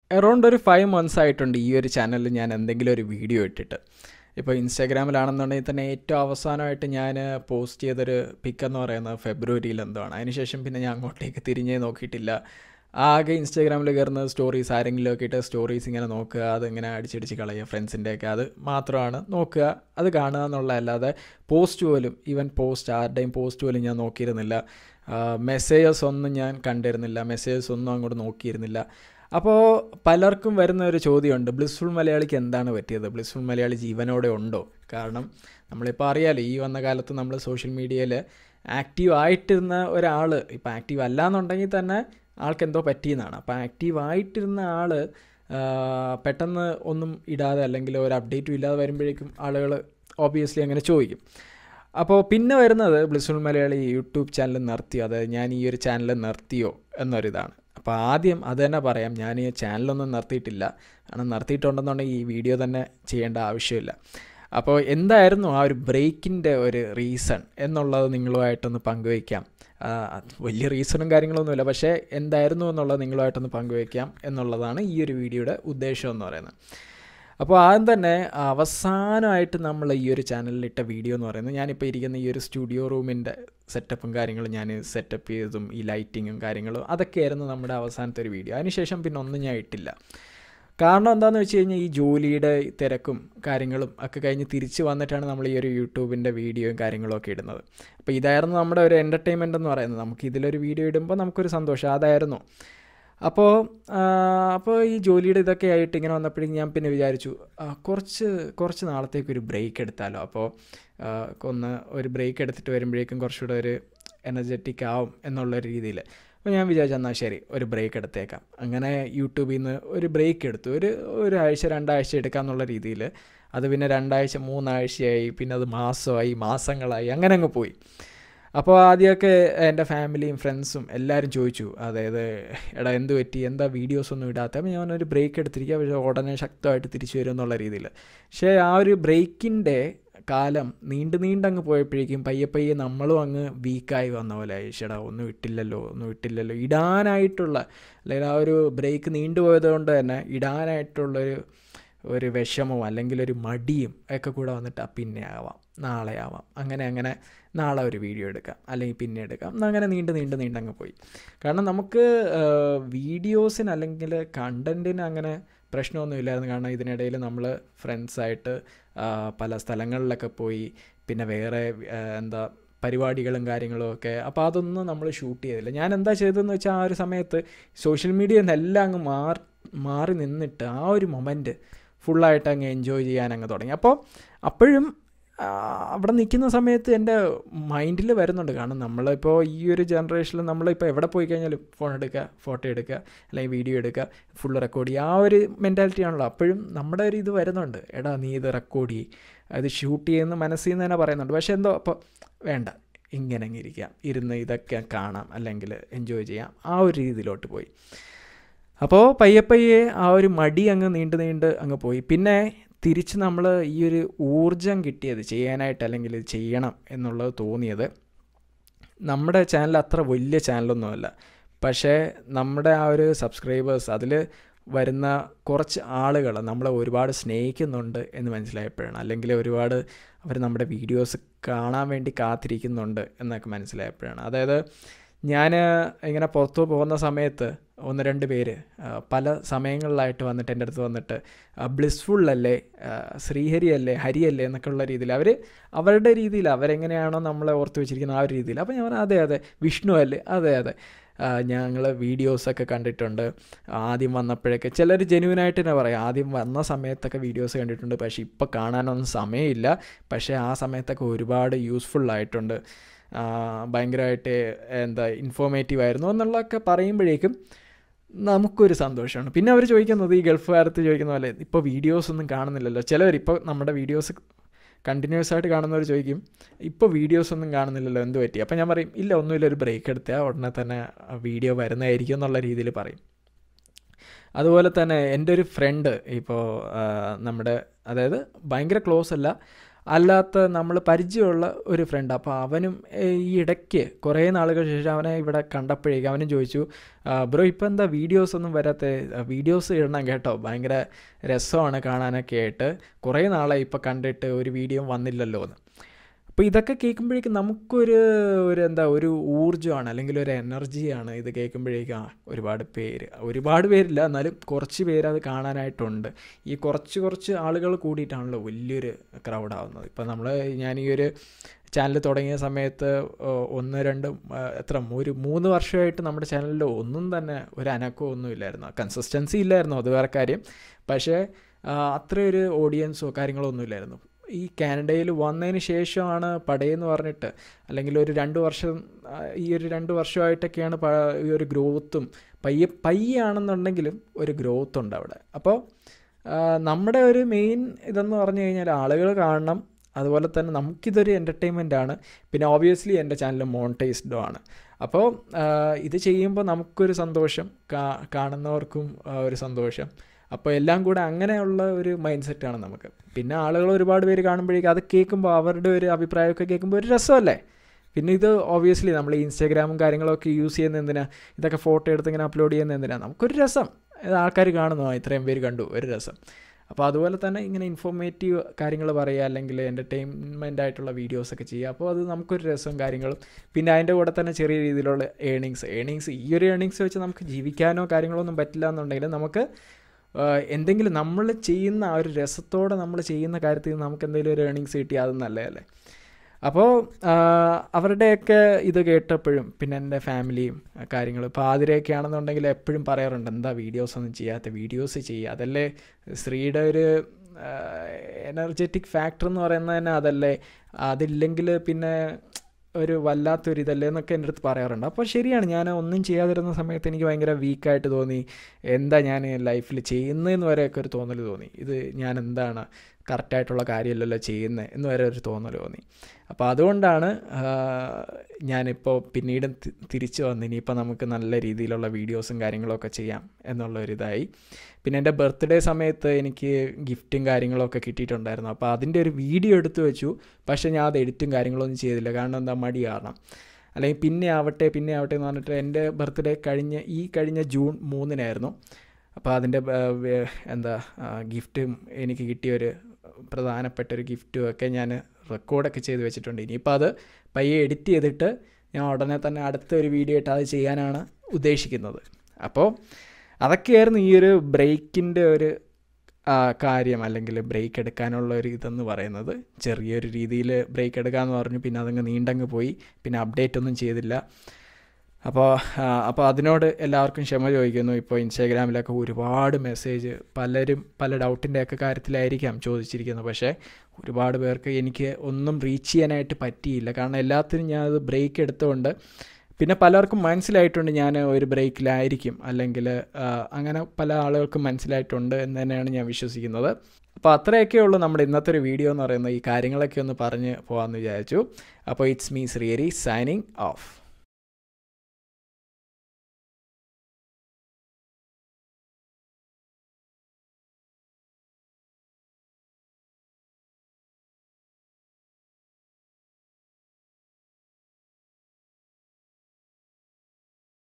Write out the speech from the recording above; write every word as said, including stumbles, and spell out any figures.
Around ഒരു five months ആയിട്ടുണ്ട് ഈ ഒരു ചാനലിൽ ഞാൻ എന്തെങ്കിലും ഒരു വീഡിയോ ഇട്ടിട്ട്. ഇപ്പോൾ ഇൻസ്റ്റാഗ്രാമിലാണെന്നുണ്ടെങ്കിൽ തന്നെ ഏറ്റവും അവസാനമായിട്ട് ഞാൻ പോസ്റ്റ് ചെയ്തൊരു പിക്ക് എന്ന് പറയുന്നത് ഫെബ്രുവരിയിൽ എന്തോ ആണ്. അതിനുശേഷം പിന്നെ ഞാൻ അങ്ങോട്ടേക്ക് തിരിഞ്ഞേ നോക്കിയിട്ടില്ല. ആകെ ഇൻസ്റ്റാഗ്രാമിൽ കയറുന്ന സ്റ്റോറീസ് ആരെങ്കിലും ഒക്കെ ഇട്ട് സ്റ്റോറീസ് ഇങ്ങനെ നോക്കുക, അതിങ്ങനെ അടിച്ചടിച്ച് കളയുക, ഫ്രണ്ട്സിൻ്റെയൊക്കെ അത് മാത്രമാണ് നോക്കുക, അത് കാണുക എന്നുള്ള. അല്ലാതെ പോസ്റ്റ് പോലും, ഈവൻ പോസ്റ്റ് ആരുടെയും പോസ്റ്റ് പോലും ഞാൻ നോക്കിയിരുന്നില്ല. മെസ്സേജസ് ഒന്നും ഞാൻ കണ്ടിരുന്നില്ല, മെസ്സേജസ് ഒന്നും അങ്ങോട്ട് നോക്കിയിരുന്നില്ല. അപ്പോൾ പലർക്കും വരുന്ന ഒരു ചോദ്യമുണ്ട്, ബ്ലിസ്ഫുൾ മലയാളിക്ക് എന്താണ് പറ്റിയത്, ബ്ലിസ്ഫുൾ മലയാളി ജീവനോടെ ഉണ്ടോ? കാരണം നമ്മളിപ്പോൾ അറിയാലോ, ഈ വന്ന കാലത്ത് നമ്മൾ സോഷ്യൽ മീഡിയയിൽ ആക്റ്റീവ് ആയിട്ടിരുന്ന ഒരാൾ ഇപ്പോൾ ആക്റ്റീവ് അല്ല എന്നുണ്ടെങ്കിൽ തന്നെ ആൾക്ക് എന്തോ പറ്റിയെന്നാണ്. അപ്പോൾ ആക്റ്റീവ് ആയിട്ടിരുന്ന ആൾ പെട്ടെന്ന് ഒന്നും ഇടാതെ അല്ലെങ്കിൽ ഒരു അപ്ഡേറ്റും ഇല്ലാതെ വരുമ്പോഴേക്കും ആളുകൾ ഓബിയസ്ലി അങ്ങനെ ചോദിക്കും. അപ്പോൾ പിന്നെ വരുന്നത് ബ്ലിസ്ഫുൾ മലയാളി യൂട്യൂബ് ചാനൽ നിർത്തിയോ, അതായത് ഞാൻ ഈ ഒരു ചാനൽ നിർത്തിയോ എന്നൊരിതാണ്. അപ്പോൾ ആദ്യം അത് തന്നെ പറയാം, ഞാൻ ഈ ചാനലൊന്നും നിർത്തിയിട്ടില്ല. കാരണം നിർത്തിയിട്ടുണ്ടെന്നുണ്ടെങ്കിൽ ഈ വീഡിയോ തന്നെ ചെയ്യേണ്ട ആവശ്യമില്ല. അപ്പോൾ എന്തായിരുന്നു ആ ഒരു ബ്രേക്കിൻ്റെ ഒരു റീസൺ എന്നുള്ളത് നിങ്ങളുമായിട്ടൊന്ന് പങ്കുവയ്ക്കാം. വലിയ റീസണും കാര്യങ്ങളൊന്നുമില്ല, പക്ഷേ എന്തായിരുന്നു എന്നുള്ളത് നിങ്ങളുമായിട്ടൊന്ന് പങ്കുവയ്ക്കാം എന്നുള്ളതാണ് ഈ ഒരു വീഡിയോയുടെ ഉദ്ദേശം എന്ന് പറയുന്നത്. അപ്പോൾ ആദ്യം തന്നെ അവസാനമായിട്ട് നമ്മൾ ഈ ഒരു ചാനലിൽ ഇട്ട വീഡിയോ എന്ന് പറയുന്നത്, ഞാനിപ്പോൾ ഇരിക്കുന്ന ഈ ഒരു സ്റ്റുഡിയോ റൂമിൻ്റെ സെറ്റപ്പും കാര്യങ്ങളും ഞാൻ സെറ്റപ്പ് ചെയ്തതും ഈ ലൈറ്റിങ്ങും കാര്യങ്ങളും അതൊക്കെയായിരുന്നു നമ്മുടെ അവസാനത്തെ ഒരു വീഡിയോ. അതിനുശേഷം പിന്നെ ഒന്നും ഞാൻ ഇട്ടില്ല. കാരണം എന്താണെന്ന് വെച്ച് കഴിഞ്ഞാൽ ഈ ജോലിയുടെ തിരക്കും കാര്യങ്ങളും ഒക്കെ കഴിഞ്ഞ് തിരിച്ച് വന്നിട്ടാണ് നമ്മൾ ഈ ഒരു യൂട്യൂബിൻ്റെ വീഡിയോയും കാര്യങ്ങളൊക്കെ ഇടുന്നത്. അപ്പോൾ ഇതായിരുന്നു നമ്മുടെ ഒരു എൻ്റർടൈൻമെൻ്റ് എന്ന് പറയുന്നത്. നമുക്ക് ഇതിലൊരു വീഡിയോ ഇടുമ്പോൾ നമുക്കൊരു സന്തോഷം, അതായിരുന്നു. അപ്പോൾ അപ്പോൾ ഈ ജോലിയുടെ ഇതൊക്കെ ആയിട്ട് ഇങ്ങനെ വന്നപ്പോഴേക്കും ഞാൻ പിന്നെ വിചാരിച്ചു കുറച്ച് കുറച്ച് നാളത്തേക്കൊരു ബ്രേക്ക് എടുത്താലോ. അപ്പോൾ ഒന്ന് ഒരു ബ്രേക്ക് എടുത്തിട്ട് വരുമ്പോഴേക്കും കുറച്ചുകൂടെ ഒരു എനർജറ്റിക് ആവും എന്നുള്ളൊരു രീതിയിൽ. അപ്പോൾ ഞാൻ വിചാരിച്ചു എന്നാൽ ശരി ഒരു ബ്രേക്ക് എടുത്തേക്കാം. അങ്ങനെ യൂട്യൂബിൽ നിന്ന് ഒരു ബ്രേക്ക് എടുത്തു, ഒരു ഒരാഴ്ച രണ്ടാഴ്ച എടുക്കാം എന്നുള്ള രീതിയിൽ. അത് പിന്നെ രണ്ടാഴ്ച മൂന്നാഴ്ചയായി, പിന്നെ അത് മാസമായി, മാസങ്ങളായി, അങ്ങനെ അങ്ങ് പോയി. അപ്പോൾ ആദ്യമൊക്കെ എൻ്റെ ഫാമിലിയും ഫ്രണ്ട്സും എല്ലാവരും ചോദിച്ചു, അതായത് എടാ എന്ത് പറ്റി, എന്താ വീഡിയോസൊന്നും ഇടാത്ത? അപ്പോൾ ഞാനൊരു ബ്രേക്ക് എടുത്തിരിക്കുക, പക്ഷേ ഉടനെ ശക്തമായിട്ട് തിരിച്ചു വരും എന്നുള്ള രീതിയിൽ. പക്ഷേ ആ ഒരു ബ്രേക്കിൻ്റെ കാലം നീണ്ട് നീണ്ടങ്ങ് പോയപ്പോഴേക്കും പയ്യെ പയ്യെ നമ്മളും അങ്ങ് വീക്കായി വന്ന പോലെ ചേടാ ഒന്നും ഇട്ടില്ലല്ലോ ഒന്നും ഇട്ടില്ലല്ലോ ഇടാനായിട്ടുള്ള, അല്ലെങ്കിൽ ആ ഒരു ബ്രേക്ക് നീണ്ടുപോയത് കൊണ്ട് തന്നെ ഇടാനായിട്ടുള്ളൊരു ഒരു വിഷമവും അല്ലെങ്കിൽ ഒരു മടിയും ഒക്കെ കൂടെ വന്നിട്ട് പിന്നെ ആവാം, നാളെ ആവാം, അങ്ങനെ അങ്ങനെ നാളെ ഒരു വീഡിയോ എടുക്കാം, അല്ലെങ്കിൽ പിന്നെ എടുക്കാം, അങ്ങനെ നീണ്ട് നീണ്ട് നീണ്ടങ്ങ് പോയി. കാരണം നമുക്ക് വീഡിയോസിന് അല്ലെങ്കിൽ കണ്ടൻറ്റിന് അങ്ങനെ പ്രശ്നമൊന്നുമില്ലായിരുന്നു. കാരണം ഇതിനിടയിൽ നമ്മൾ ഫ്രണ്ട്സായിട്ട് പല സ്ഥലങ്ങളിലൊക്കെ പോയി, പിന്നെ വേറെ എന്താ പരിപാടികളും കാര്യങ്ങളും ഒക്കെ. അപ്പോൾ അതൊന്നും നമ്മൾ ഷൂട്ട് ചെയ്തില്ല. ഞാൻ എന്താ ചെയ്തതെന്ന് വെച്ചാൽ ആ ഒരു സമയത്ത് സോഷ്യൽ മീഡിയയിൽ നിന്നെല്ലാം അങ്ങ് മാറി മാറി നിന്നിട്ട് ആ ഒരു മൊമെൻറ്റ് ഫുള്ളായിട്ട് അങ്ങ് എൻജോയ് ചെയ്യാൻ അങ്ങ് തുടങ്ങി. അപ്പോൾ അപ്പോഴും അവിടെ നിൽക്കുന്ന സമയത്ത് എൻ്റെ മൈൻഡിൽ വരുന്നുണ്ട്. കാരണം നമ്മളിപ്പോൾ ഈ ഒരു ജനറേഷനിൽ നമ്മളിപ്പോൾ എവിടെ പോയി കഴിഞ്ഞാലും ഫോൺ എടുക്കുക, ഫോട്ടോ എടുക്കുക, അല്ലെങ്കിൽ വീഡിയോ എടുക്കുക, ഫുള്ള് റെക്കോർഡ് ചെയ്യുക, ആ ഒരു മെൻറ്റാലിറ്റി ആണല്ലോ. അപ്പോഴും നമ്മുടെ ഒരു ഇത് വരുന്നുണ്ട്, എടാ നീ ഇത് റെക്കോർഡ് ചെയ്യ്, അത് ഷൂട്ട് ചെയ്യുന്ന മനസ്സിൽ നിന്ന് തന്നെ പറയുന്നുണ്ട്. പക്ഷേ എന്തോ അപ്പോൾ വേണ്ട, ഇങ്ങനെ അങ്ങ് ഇരിക്കാം, ഇരുന്ന് ഇതൊക്കെ കാണാം, അല്ലെങ്കിൽ എൻജോയ് ചെയ്യാം, ആ ഒരു രീതിയിലോട്ട് പോയി. അപ്പോൾ പയ്യെ പയ്യെ ആ ഒരു മടി അങ്ങ് നീണ്ട് നീണ്ട് അങ്ങ് പോയി. പിന്നെ തിരിച്ച് നമ്മൾ ഈ ഒരു ഊർജം കിട്ടിയത് ചെയ്യാനായിട്ട്, അല്ലെങ്കിൽ ഇത് ചെയ്യണം എന്നുള്ളത് തോന്നിയത്, നമ്മുടെ ചാനൽ അത്ര വലിയ ചാനലൊന്നുമല്ല, പക്ഷേ നമ്മുടെ ആ ഒരു സബ്സ്ക്രൈബേഴ്സ്, അതിൽ വരുന്ന കുറച്ച് ആളുകൾ നമ്മളെ ഒരുപാട് സ്നേഹിക്കുന്നുണ്ട് എന്ന് മനസ്സിലായപ്പോഴാണ്, അല്ലെങ്കിൽ ഒരുപാട് അവർ നമ്മുടെ വീഡിയോസ് കാണാൻ വേണ്ടി കാത്തിരിക്കുന്നുണ്ട് എന്നൊക്കെ മനസ്സിലായപ്പോഴാണ്. അതായത് ഞാൻ ഇങ്ങനെ പുറത്തു പോകുന്ന സമയത്ത് ഒന്ന് രണ്ട് പേര് പല സമയങ്ങളിലായിട്ട് വന്നിട്ട് എൻ്റെ അടുത്ത് വന്നിട്ട് ബ്ലിസ്ഫുൾ അല്ലേ, ശ്രീഹരി അല്ലേ, ഹരിയല്ലേ എന്നൊക്കെ ഉള്ള രീതിയിൽ അവർ അവരുടെ രീതിയിൽ അവരെങ്ങനെയാണോ നമ്മളെ ഓർത്ത് വെച്ചിരിക്കുന്നത് ആ ഒരു രീതിയിൽ. അപ്പോൾ ഞാൻ പറഞ്ഞു അതെ അതെ, വിഷ്ണു അല്ലേ, അതെ അതെ, ഞങ്ങൾ വീഡിയോസൊക്കെ കണ്ടിട്ടുണ്ട്. ആദ്യം വന്നപ്പോഴൊക്കെ ചിലർ ജെന്യുവനായിട്ട് തന്നെ പറയാം, ആദ്യം വന്ന സമയത്തൊക്കെ വീഡിയോസ് കണ്ടിട്ടുണ്ട്, പക്ഷേ ഇപ്പോൾ കാണാനൊന്നും സമയമില്ല, പക്ഷേ ആ സമയത്തൊക്കെ ഒരുപാട് യൂസ്ഫുള്ളായിട്ടുണ്ട്, ഭയങ്കരമായിട്ട് എന്താ ഇൻഫോർമേറ്റീവ് ആയിരുന്നു എന്നുള്ളതൊക്കെ പറയുമ്പോഴേക്കും നമുക്കൊരു സന്തോഷമാണ്. പിന്നെ അവർ ചോദിക്കുന്നത് ഈ ഗൾഫുകാരത്ത് ചോദിക്കുന്ന പോലെ ഇപ്പോൾ വീഡിയോസൊന്നും കാണുന്നില്ലല്ലോ. ചിലവർ ഇപ്പോൾ നമ്മുടെ വീഡിയോസ് കണ്ടിന്യൂസ് ആയിട്ട് കാണുന്നവർ ചോദിക്കും ഇപ്പോൾ വീഡിയോസൊന്നും കാണുന്നില്ലല്ലോ എന്ത് പറ്റി? അപ്പോൾ ഞാൻ പറയും ഇല്ല ഒന്നുമില്ല, ഒരു ബ്രേക്ക് എടുത്താൽ ഉടനെ തന്നെ വീഡിയോ വരുന്നതായിരിക്കും എന്നുള്ള രീതിയിൽ പറയും. അതുപോലെ തന്നെ എൻ്റെ ഒരു ഫ്രണ്ട് ഇപ്പോൾ നമ്മുടെ, അതായത് ഭയങ്കര ക്ലോസ് അല്ല, അല്ലാത്ത നമ്മൾ പരിചയമുള്ള ഒരു ഫ്രണ്ട്. അപ്പോൾ അവനും ഈ ഇടയ്ക്ക് കുറേ നാളുകൾക്ക് ശേഷം അവനെ ഇവിടെ കണ്ടപ്പോഴേക്കും അവനും ചോദിച്ചു, ബ്രോ ഇപ്പോൾ എന്താ വീഡിയോസ് ഒന്നും വരാത്ത, വീഡിയോസ് ഇടണം കേട്ടോ, ഭയങ്കര രസമാണ് കാണാനൊക്കെ ആയിട്ട്, കുറേ നാളായി ഇപ്പോൾ കണ്ടിട്ട് ഒരു വീഡിയോ വന്നില്ലല്ലോ എന്ന്. അപ്പോൾ ഇതൊക്കെ കേൾക്കുമ്പോഴേക്കും നമുക്കൊരു ഒരു എന്താ ഒരു ഊർജ്ജമാണ് അല്ലെങ്കിൽ ഒരു എനർജിയാണ് ഇത് കേൾക്കുമ്പോഴേക്കും. ആ ഒരുപാട് പേര്, ഒരുപാട് പേരില്ല എന്നാലും കുറച്ച് പേര് അത് കാണാനായിട്ടുണ്ട്. ഈ കുറച്ച് കുറച്ച് ആളുകൾ കൂടിയിട്ടാണല്ലോ വലിയൊരു ക്രൗഡാവുന്നത്. ഇപ്പോൾ നമ്മൾ ഞാൻ ഈ ഒരു ചാനൽ തുടങ്ങിയ സമയത്ത് ഒന്ന് രണ്ട് എത്ര ഒരു മൂന്ന് വർഷമായിട്ട് നമ്മുടെ ചാനലിൽ ഒന്നും തന്നെ ഒരു അനക്കമോ ഒന്നും ഇല്ലായിരുന്നു, കൺസിസ്റ്റൻസി ഇല്ലായിരുന്നു, അത് വേറെ കാര്യം. പക്ഷേ അത്രയൊരു ഓഡിയൻസോ കാര്യങ്ങളോ ഒന്നും ഇല്ലായിരുന്നു. ഈ കാനഡയിൽ വന്നതിന് ശേഷമാണ് പടയെന്ന് പറഞ്ഞിട്ട്, അല്ലെങ്കിൽ ഒരു രണ്ട് വർഷം ഈ ഒരു രണ്ട് വർഷമായിട്ടൊക്കെയാണ് ഈ ഒരു ഗ്രോത്തും പയ്യെ പയ്യാണെന്നുണ്ടെങ്കിലും ഒരു ഗ്രോത്ത് ഉണ്ട് അവിടെ. അപ്പോൾ നമ്മുടെ ഒരു മെയിൻ ഇതെന്ന് പറഞ്ഞു കഴിഞ്ഞാൽ ആളുകൾ കാണണം, അതുപോലെ തന്നെ നമുക്കിതൊരു എൻ്റർടൈൻമെൻ്റ് ആണ്. പിന്നെ ഓബിയസ്ലി എൻ്റെ ചാനൽ മോണിറ്റൈസ്ഡും ആണ്. അപ്പോൾ ഇത് ചെയ്യുമ്പോൾ നമുക്കൊരു സന്തോഷം, കാണുന്നവർക്കും ഒരു സന്തോഷം. അപ്പോൾ എല്ലാം കൂടെ അങ്ങനെയുള്ള ഒരു മൈൻഡ് സെറ്റാണ് നമുക്ക്. പിന്നെ ആളുകൾ ഒരുപാട് പേര് കാണുമ്പോഴേക്കും അത് കേൾക്കുമ്പോൾ അവരുടെ ഒരു അഭിപ്രായമൊക്കെ കേൾക്കുമ്പോൾ ഒരു രസമല്ലേ. പിന്നെ ഇത് ഓബിയസ്ലി നമ്മൾ ഇൻസ്റ്റാഗ്രാമും കാര്യങ്ങളൊക്കെ യൂസ് ചെയ്യുന്ന എന്തിനാ, ഇതൊക്കെ ഫോട്ടോ എടുത്ത് ഇങ്ങനെ അപ്ലോഡ് ചെയ്യുന്ന എന്തിനാ, നമുക്കൊരു രസം, ആൾക്കാർ കാണുന്നു, ഇത്രയും പേര് കണ്ടു, ഒരു രസം. അപ്പോൾ അതുപോലെ തന്നെ ഇങ്ങനെ ഇൻഫോർമേറ്റീവ് കാര്യങ്ങൾ പറയുക, അല്ലെങ്കിൽ എൻ്റർടൈൻമെൻ്റ് ആയിട്ടുള്ള വീഡിയോസൊക്കെ ചെയ്യുക. അപ്പോൾ അത് നമുക്കൊരു രസവും കാര്യങ്ങളും. പിന്നെ അതിൻ്റെ കൂടെ തന്നെ ചെറിയ രീതിയിലുള്ള ഏണിങ്സ് ഏണിങ്സ് ഈ ഒരു ഏണിങ്സ് വെച്ച് നമുക്ക് ജീവിക്കാനോ കാര്യങ്ങളോ ഒന്നും പറ്റില്ല എന്നുണ്ടെങ്കിൽ നമുക്ക് എന്തെങ്കിലും നമ്മൾ ചെയ്യുന്ന ആ ഒരു രസത്തോടെ നമ്മൾ ചെയ്യുന്ന കാര്യത്തിൽ നമുക്ക് എന്തെങ്കിലും ഒരു ഏണിങ്സ് കിട്ടിയാൽ അത് നല്ലതല്ലേ. അപ്പോൾ അവരുടെയൊക്കെ ഇത് കേട്ടപ്പോഴും പിന്നെ എൻ്റെ ഫാമിലിയും കാര്യങ്ങൾ ഇപ്പോൾ ആതിരയൊക്കെ ആണെന്നുണ്ടെങ്കിൽ എപ്പോഴും പറയാറുണ്ട്, എന്താ വീഡിയോസ് ഒന്നും ചെയ്യാത്ത, വീഡിയോസ് ചെയ്യുക, അതല്ലേ സ്ത്രീയുടെ ഒരു എനർജറ്റിക് ഫാക്ടർ എന്ന് പറയുന്നത് തന്നെ അതല്ലേ, അതില്ലെങ്കിൽ പിന്നെ ഒരു വല്ലാത്തൊരിതല്ലേ എന്നൊക്കെ എൻ്റെ അടുത്ത് പറയാറുണ്ട്. അപ്പോൾ ശരിയാണ്, ഞാൻ ഒന്നും ചെയ്യാതിരുന്ന സമയത്ത് എനിക്ക് ഭയങ്കര വീക്കായിട്ട് തോന്നി, എന്താ ഞാൻ ലൈഫിൽ ചെയ്യുന്നതെന്ന് വരെയൊക്കെ ഒരു തോന്നൽ തോന്നി, ഇത് ഞാൻ എന്താണ് കറക്റ്റായിട്ടുള്ള കാര്യമല്ലല്ലോ ചെയ്യുന്നത് എന്ന് വരെ ഒരു തോന്നൽ തോന്നി. അപ്പോൾ അതുകൊണ്ടാണ് ഞാനിപ്പോൾ പിന്നീട് തിരിച്ചു വന്ന് ഇനിയിപ്പോൾ നമുക്ക് നല്ല രീതിയിലുള്ള വീഡിയോസും കാര്യങ്ങളൊക്കെ ചെയ്യാം എന്നുള്ളൊരിതായി. പിന്നെ എൻ്റെ ബർത്ത്ഡേ സമയത്ത് എനിക്ക് ഗിഫ്റ്റും കാര്യങ്ങളൊക്കെ കിട്ടിയിട്ടുണ്ടായിരുന്നു. അപ്പോൾ അതിൻ്റെ ഒരു വീഡിയോ എടുത്തു വെച്ചു, പക്ഷേ ഞാൻ അത് എഡിറ്റും കാര്യങ്ങളൊന്നും ചെയ്തില്ല, കാരണം എന്താ മടി കാരണം. അല്ലെങ്കിൽ പിന്നെ ആവട്ടെ പിന്നെ ആവട്ടെ എന്ന് പറഞ്ഞിട്ട് എൻ്റെ ബർത്ത്ഡേ കഴിഞ്ഞ ഈ കഴിഞ്ഞ ജൂൺ മൂന്നിനായിരുന്നു. അപ്പോൾ അതിൻ്റെ എന്താ ഗിഫ്റ്റും എനിക്ക് കിട്ടിയൊരു പ്രധാനപ്പെട്ട ഒരു ഗിഫ്റ്റും ഒക്കെ ഞാൻ റെക്കോർഡൊക്കെ ചെയ്ത് വെച്ചിട്ടുണ്ട്. ഇനിയിപ്പോൾ അത് പയ്യെ എഡിറ്റ് ചെയ്തിട്ട് ഞാൻ ഉടനെ തന്നെ അടുത്ത ഒരു വീഡിയോ ആയിട്ട് അത് ചെയ്യാനാണ് ഉദ്ദേശിക്കുന്നത്. അപ്പോൾ അതൊക്കെയായിരുന്നു ഈ ഒരു ബ്രേക്കിൻ്റെ ഒരു കാര്യം, അല്ലെങ്കിൽ ബ്രേക്ക് എടുക്കാനുള്ള ഒരു ഇതെന്ന് പറയുന്നത്. ചെറിയൊരു രീതിയിൽ ബ്രേക്ക് എടുക്കാമെന്ന് പറഞ്ഞു, പിന്നെ അതങ്ങ് നീണ്ടങ്ങ് പോയി, പിന്നെ അപ്ഡേറ്റ് ഒന്നും ചെയ്തില്ല. അപ്പോൾ അപ്പോൾ അതിനോട് എല്ലാവർക്കും ക്ഷമ ചോദിക്കുന്നു. ഇപ്പോൾ ഇൻസ്റ്റാഗ്രാമിലൊക്കെ ഒരുപാട് മെസ്സേജ്, പലരും പല ഡൗട്ടിൻ്റെയൊക്കെ കാര്യത്തിലായിരിക്കാം ചോദിച്ചിരിക്കുന്നത്, പക്ഷേ ഒരുപാട് പേർക്ക് എനിക്ക് ഒന്നും റീച്ച് ചെയ്യാനായിട്ട് പറ്റിയില്ല, കാരണം എല്ലാത്തിനും ഞാൻ അത് ബ്രേക്ക് എടുത്തുകൊണ്ട്. പിന്നെ പലർക്കും മനസ്സിലായിട്ടുണ്ട് ഞാൻ ഒരു ബ്രേക്കിലായിരിക്കും, അല്ലെങ്കിൽ അങ്ങനെ പല ആളുകൾക്കും മനസ്സിലായിട്ടുണ്ട് എന്ന് തന്നെയാണ് ഞാൻ വിശ്വസിക്കുന്നത്. അപ്പോൾ അത്രയൊക്കെ ഉള്ളൂ നമ്മുടെ ഇന്നത്തെ ഒരു വീഡിയോ എന്ന് പറയുന്നത്. ഈ കാര്യങ്ങളൊക്കെ ഒന്ന് പറഞ്ഞ് പോകാമെന്ന് വിചാരിച്ചു. അപ്പോൾ it's me Sreehari signing of.